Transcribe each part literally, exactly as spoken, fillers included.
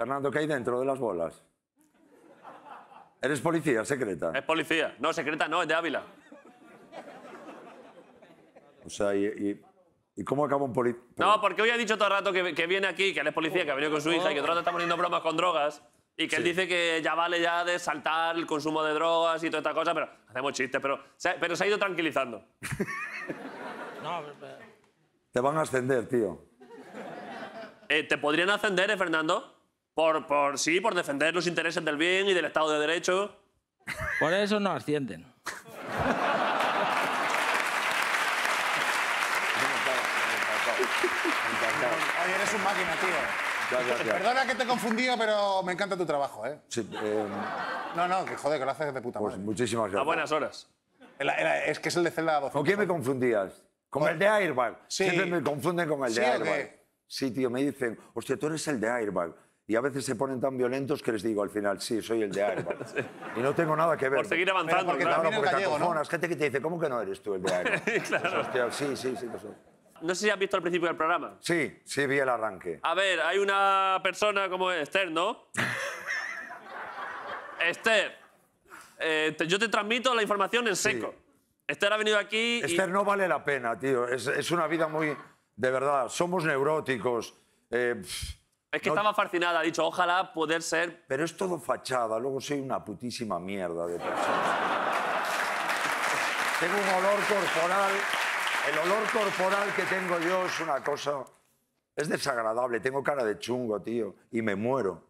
Fernando, ¿qué hay dentro de las bolas? ¿Eres policía secreta? Es policía. No, secreta no, es de Ávila. O sea, ¿y, y, y cómo acaba un policía? No, porque hoy ha dicho todo el rato que, que viene aquí, que él es policía, que ha venido con su hija y que todo el rato está poniendo bromas con drogas y que Sí. él dice que ya vale ya de saltar el consumo de drogas y toda esta cosa, pero hacemos chistes, pero se, pero se ha ido tranquilizando. No, pero... Te van a ascender, tío. Eh, ¿Te podrían ascender, eh, Fernando? Por, por, sí, por defender los intereses del bien y del Estado de Derecho. Por eso no ascienden. Oye, eres un máquina, tío. Ya, ya, ya. Perdona que te he confundido, pero me encanta tu trabajo, ¿eh? Sí, eh, No, no, que joder, que lo haces de puta pues madre. muchísimas gracias. A buenas horas. El- el- Es que es el de Zelda doce. ¿Con quién me confundías? ¿Con el de Airbag? Sí. Siempre me confunden con el ¿Sí de o Airbag. qué? Sí, tío, me dicen, hostia, tú eres el de Airbag. Y a veces se ponen tan violentos que les digo al final, sí, soy el de Airbag. Y no tengo nada que ver. Por seguir avanzando, Pero porque claro. Claro, también porque el te gallego, ¿no? acojonas. Gente que te dice, ¿cómo que no eres tú el de Airbag? Claro. Hostia, sí, sí, sí que soy. No sé si has visto al principio del programa. Sí, sí, vi el arranque. A ver, hay una persona como Esther, ¿no? Esther, eh, te- yo te transmito la información en seco. Esther ha venido aquí y... Esther, no vale la pena, tío. Es, es una vida muy... De verdad, somos neuróticos. eh, pff, Es que no- estaba fascinada, ha dicho, ojalá poder ser... Pero es todo fachada. Luego soy una putísima mierda de persona. Tengo un olor corporal. El olor corporal que tengo yo es una cosa... Es desagradable. Tengo cara de chungo, tío. Y me muero.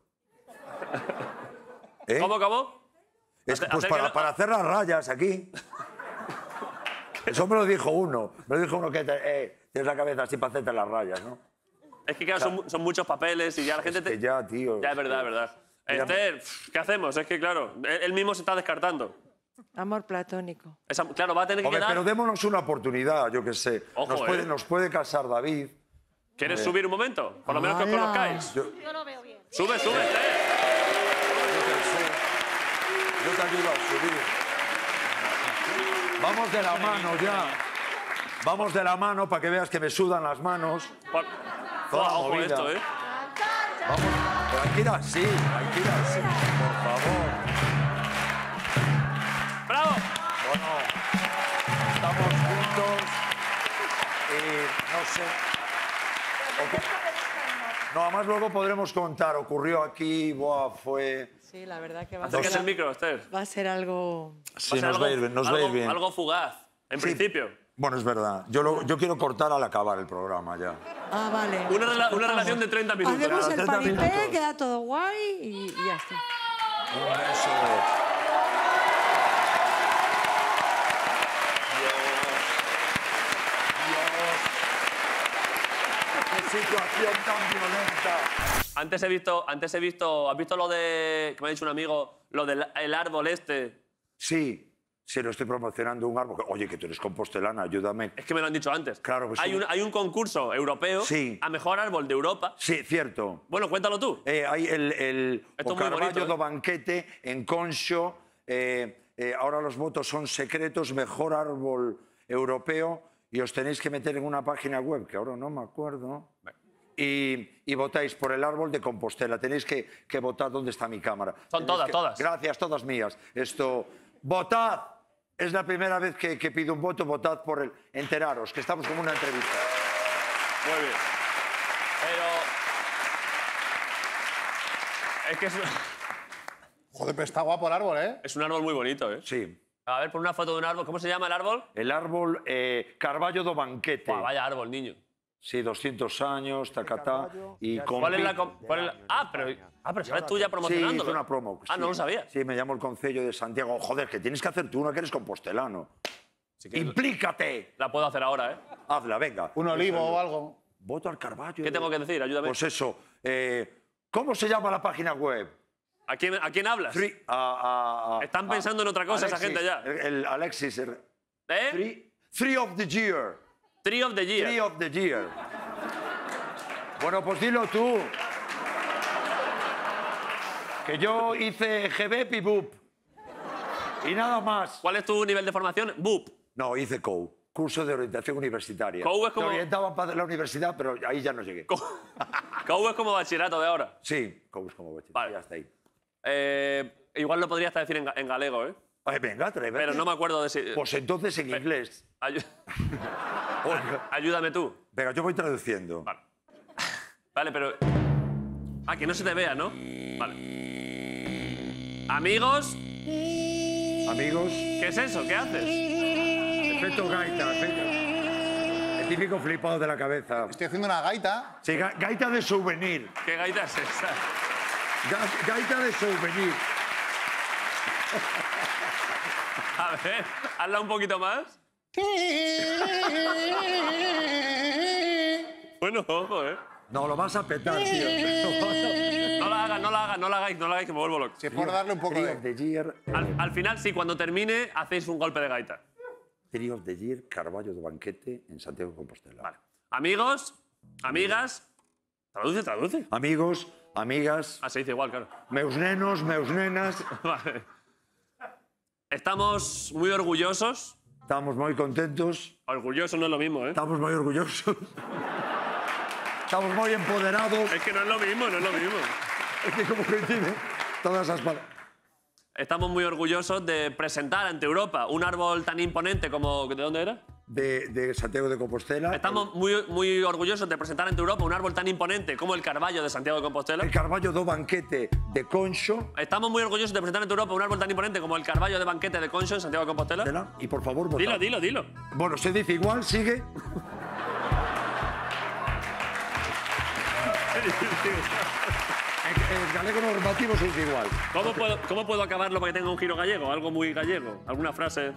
¿Eh? ¿Cómo, cómo? Es, Hace- pues hacer para, que no- para hacer las rayas aquí. Eso me lo dijo uno. Me lo dijo uno que te- eh, tienes la cabeza así para hacerte las rayas, ¿no? Es que, claro, son, mu- son muchos papeles y ya la gente Es te... que ya, tío. Ya, es verdad, es verdad. Mira- Esther, pff, ¿qué hacemos? Es que, claro, él, él mismo se está descartando. Amor platónico. Esa- claro, va a tener que Hombre, quedar... pero démonos una oportunidad, yo qué sé. Ojo, nos, puede, eh. nos puede casar David. ¿Quieres subir un momento? Por lo menos que os ¡Hala! conozcáis. Yo, Yo lo veo bien. Sube, sube, Esther. yo qué sé. Yo te ayudo a subir. Vamos de la mano ya. Vamos de la mano para que veas que me sudan las manos. Por... Toda Buah, ojo movida. esto, ¿eh? Vamos. Tranquila, sí, tranquila, sí. Por favor. ¡Bravo! Bueno, estamos juntos y no sé. Ocu- No, además luego podremos contar. Ocurrió aquí, buah, fue. Sí, la verdad que va a, Acércate ser, el micro, Esther. va a ser algo... Sí, Va a ser nos va a ir bien, nos va a ir algo- bien. Algo fugaz, en Sí. principio. Bueno, es verdad. Yo, lo- yo quiero cortar al acabar el programa ya. Ah, vale. Una, rela- una relación de treinta minutos. Hacemos Nada, el treinta paripé, minutos. queda todo guay y, y ya está. Eso es. ¡Qué situación tan violenta! Antes he visto, antes he visto, ¿has visto lo de, que me ha dicho un amigo, lo del el árbol este? Sí, sí, lo estoy promocionando un árbol. Oye, que tú eres compostelana, ayúdame. Es que me lo han dicho antes. Claro que sí. Hay un, hay un concurso europeo Sí. a mejor árbol de Europa. Sí, cierto. Bueno, cuéntalo tú. Eh, hay el, el Esto o es muy Carballo bonito, ¿eh? do Banquete en Conxo. eh, eh, ahora los votos son secretos, mejor árbol europeo. Y os tenéis que meter en una página web, que ahora no me acuerdo. Y, y votáis por el árbol de Compostela. Tenéis que, que votar. ¿Dónde está mi cámara? Son Tenéis todas, que- todas. Gracias, todas mías. Esto, votad. Es la primera vez que, que pido un voto. Votad por el... Enteraros, que estamos como una entrevista. Muy bien. Pero... Es que es, Joder, pero está guapo el árbol, ¿eh? es un árbol muy bonito, ¿eh? Sí. A ver, por una foto de un árbol. ¿Cómo se llama el árbol? El árbol eh, Carballo do Banquete. Buah, vaya árbol, niño. Sí, doscientos años, tacatá. Y con ¿Cuál es la...? com- cuál es la- Ah, pero, ah, pero ¿sabes tú ya Sí, promocionándolo? hice una promo. Ah, sí. no lo sabía. Sí, me llamo el Concello de Santiago. Joder, que tienes que hacer tú una que eres compostelano. Si quieres, ¡Implícate! la puedo hacer ahora, ¿eh? Hazla, venga. Un olivo o algo. Voto al Carballo. ¿Qué tengo que decir? Ayúdame. Pues eso. eh, ¿Cómo se llama la página web? ¿A quién, ¿A quién hablas? Three- a- a- a- Están a- pensando en otra cosa esa Alexis, gente ya. El, el Alexis. el- ¿Eh? three, three of the year. Tree of the Year. Tree of the year. Bueno, pues dilo tú. Que yo hice G B P y B U P. Y nada más. ¿Cuál es tu nivel de formación? B U P. No, hice C O U. curso de orientación universitaria. C O U es como- Me orientaban para la universidad, pero ahí ya no llegué. C O U es como bachillerato de ahora. Sí, C O U es como bachiller. Vale. Ya está ahí. Eh, igual lo podría hasta decir en, ga- en galego, ¿eh? Ay, venga, tráeme. Pero no me acuerdo de si... Pues entonces en inglés. Ayu- Oiga, Ayúdame tú. venga, yo voy traduciendo. Vale. Vale, pero... Ah, que no se te vea, ¿no? Vale. Amigos, Amigos, ¿qué es eso? ¿Qué haces? efecto gaita, efecto. El típico flipado de la cabeza. Estoy haciendo una gaita. Sí, ga- gaita de souvenir. ¿Qué gaita es esa? Ga- gaita de souvenir. A ver, hazla un poquito más. Bueno, ojo, ¿eh? No, lo vas a petar, tío. Lo vas a- No la hagas, no la hagas, no la hagáis, no la hagáis, que me vuelvo loco. Si es por darle un poco Tree of de... the Year. Al, al final, sí, cuando termine, hacéis un golpe de gaita. Tree of the Year, Carballo de Banquete en Santiago de Compostela. Vale. Amigos, amigas... Traduce, traduce. Amigos, amigas, Ah, se dice igual, claro. meus nenos, meus nenas, Vale. Estamos muy orgullosos. estamos muy contentos, Orgulloso no es lo mismo, ¿eh? estamos muy orgullosos, estamos muy empoderados. Es que no es lo mismo, no es lo mismo. Es que como coincide todas esas palabras. Estamos muy orgullosos de presentar ante Europa un árbol tan imponente como... ¿De dónde era? De, de Santiago de Compostela. Estamos muy, muy orgullosos de presentar ante Europa un árbol tan imponente como el Carballo de Santiago de Compostela. El Carballo do Banquete de Concho. Estamos muy orgullosos de presentar ante Europa un árbol tan imponente como el Carballo de Banquete de Concho en Santiago de Compostela. Compostela. Y por favor, votad. Dilo, dilo, dilo. Bueno, se dice igual, sigue. El, el galego normativo se dice igual. ¿Cómo puedo, ¿Cómo puedo acabarlo para que tenga un giro gallego? Algo muy gallego. ¿Alguna frase?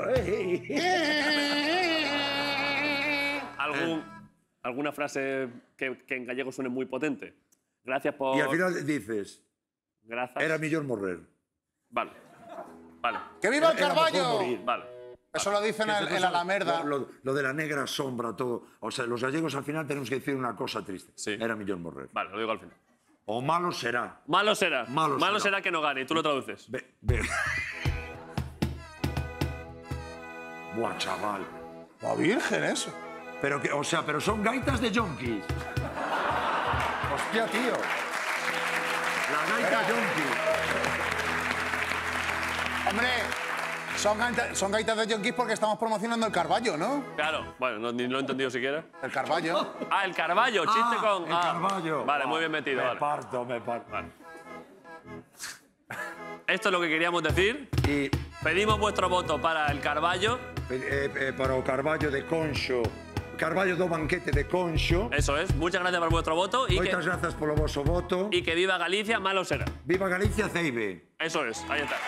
¿Algún, ¿Alguna frase que, que en gallego suene muy potente? Gracias por... Y al final dices, Gracias. era millor morrer. Vale. Vale. ¡Que viva el Era mejor Carballo! morir. Vale. Eso lo dicen en, en la Alamerda. Lo, lo- lo de la negra sombra, todo. O sea, los gallegos al final tenemos que decir una cosa triste. Sí. Era millor morrer. Vale, lo digo al final. O malo será. Malo será. Malo será. será. que no gane. Y tú lo traduces. Ve, ve. Buah, chaval. ¡Va virgen eso! Pero que, o sea, pero son gaitas de yonkis. Hostia, tío. La gaita yonki. Hombre, son, gaita- son gaitas de yonkis porque estamos promocionando el Carballo, ¿no? Claro. Bueno, no, ni lo he entendido siquiera. El Carballo. Ah, el Carballo. Chiste Ah, con... el ah. Carballo. Vale, Buah, muy bien metido. Me Vale. parto, me parto. Vale. Esto es lo que queríamos decir. Y Pedimos vuestro voto para el Carballo. eh, eh, para o Carballo de Concho, Carballo do Banquete de Concho. Eso es. Muchas gracias por vuestro voto. Y Moitas que, grazas polo voso voto. y que viva Galicia, malo será. Viva Galicia, Ceibe. Eso es. Ahí está.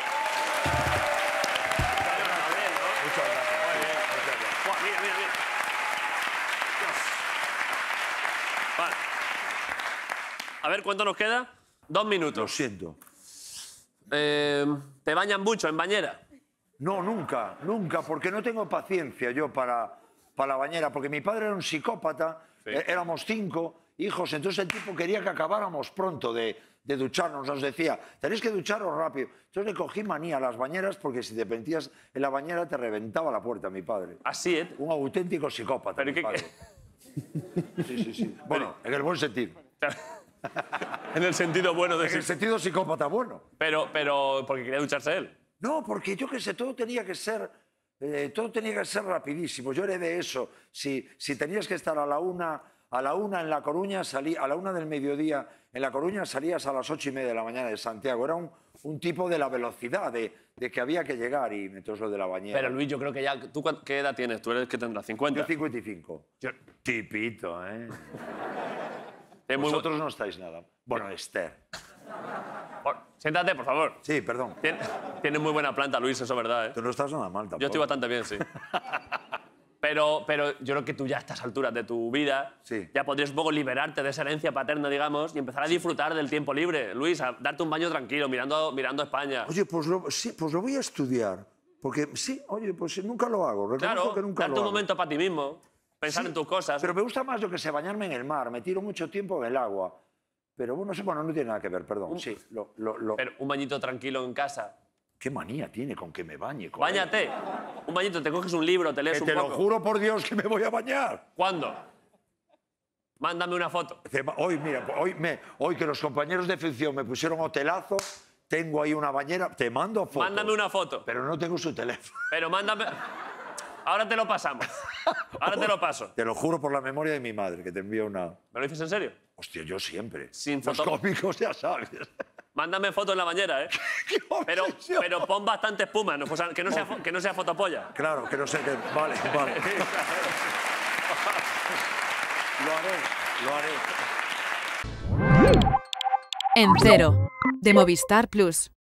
Buah, mira, mira, mira. Dios. Vale. A ver, ¿cuánto nos queda? Dos Lo minutos. siento. Eh, ¿Te bañan mucho en bañera? No, nunca, nunca, porque no tengo paciencia yo para, para la bañera, porque mi padre era un psicópata, Sí. eh, éramos cinco hijos, entonces el tipo quería que acabáramos pronto de, de ducharnos, nos decía, tenéis que ducharos rápido. Entonces le cogí manía a las bañeras, porque si te metías en la bañera te reventaba la puerta mi padre. Así, ¿eh? Un auténtico psicópata, Pero mi ¿qué- padre. Sí, sí, sí. Bueno, en el buen sentido. En el sentido bueno de En el sí. sentido psicópata bueno. Pero, pero porque quería ducharse él. No, porque yo qué sé, todo tenía que ser, eh, todo tenía que ser rapidísimo. Yo era de eso. Si, si tenías que estar a la una, a la una en La Coruña, salí, a la una del mediodía en La Coruña salías a las ocho y media de la mañana de Santiago. Era un, un tipo de la velocidad, de, de que había que llegar y entonces lo de la bañera. Pero Luis, yo creo que ya... ¿Tú cuán- qué edad tienes? ¿Tú eres que tendrás? ¿cincuenta? Yo cincuenta y cinco. Yo- Tipito, ¿eh? Es muy bu- Vosotros no estáis nada. Bueno, Esther. Por- Siéntate, por favor. Sí, perdón. Tien- Tienes muy buena planta, Luis, eso es verdad, ¿eh? Tú no estás nada mal tampoco. Yo estoy bastante bien, sí. Pero, pero yo creo que tú ya a estas alturas de tu vida Sí. ya podrías un poco liberarte de esa herencia paterna, digamos, y empezar a disfrutar del tiempo libre. Luis, a darte un baño tranquilo, mirando, mirando a España. Oye, pues lo, sí, pues lo voy a estudiar. Porque sí, oye, pues nunca lo hago. Reconozco Claro, que nunca darte lo un hago. momento para ti mismo, pensar Sí, en tus cosas. Pero me gusta más yo que sé, bañarme en el mar. Me tiro mucho tiempo en el agua. Pero bueno, sí, bueno, no tiene nada que ver, perdón. Sí, lo, lo, lo- Pero un bañito tranquilo en casa. Qué manía tiene con que me bañe. Con él. Báñate. Un bañito, te coges un libro, te lees Que un te poco. lo juro por Dios que me voy a bañar. ¿Cuándo? Mándame una foto. Hoy, mira, hoy, me, hoy que los compañeros de ficción me pusieron hotelazo, tengo ahí una bañera, te mando fotos. Mándame una foto. Pero no tengo su teléfono. Pero mándame... Ahora te lo pasamos. Ahora te lo paso. Te lo juro por la memoria de mi madre, que te envío una... ¿Me lo dices en serio? Hostia, yo siempre. Sin Los foto- cómicos, ya sabes. Mándame foto en la bañera, ¿eh? ¡Qué Pero, obsesión! pero pon bastante espuma, ¿no? O sea, que, no sea, fo- que no sea fotopolla. Claro, que no sé qué... Vale, vale. Lo haré, lo haré. En Cero, de Movistar Plus.